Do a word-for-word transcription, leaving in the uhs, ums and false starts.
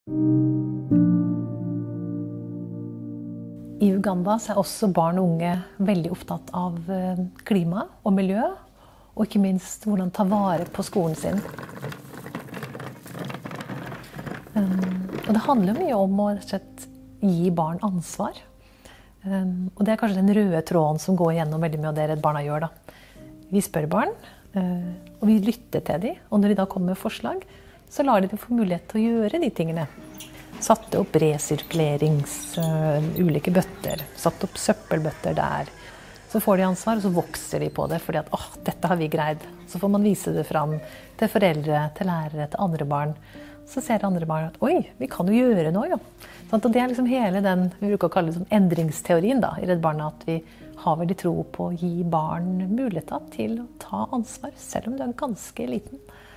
I Uganda så er også barn og unge veldig opptatt av klima og miljø, og ikke minst hvordan ta vare på skolen sin. Og det handler mye om å rett og slett gi barn ansvar. Og det er kanskje den røde tråden som går gjennom veldig mye av det Redd Barna gjør da. Vi spør barn, og vi lytter til dem, og når de da kommer med forslag, så lar de dem få mulighet til å gjøre de tingene. Satte opp resirkulerings, uh, ulike bøtter, satte opp søppelbøtter der. Så får de ansvar, og så vokser de på det, fordi at, åh, dette har vi greid. Så får man vise det fram til foreldre, til lærere, til andre barn. Så ser andre barn at, oi, vi kan jo gjøre noe, jo. Sånn, og det er liksom hele den, vi bruker å kalle det sånn endringsteorien da, i Redd Barna, at vi har veldig tro på å gi barn mulighet til å ta ansvar, selv om du er ganske liten.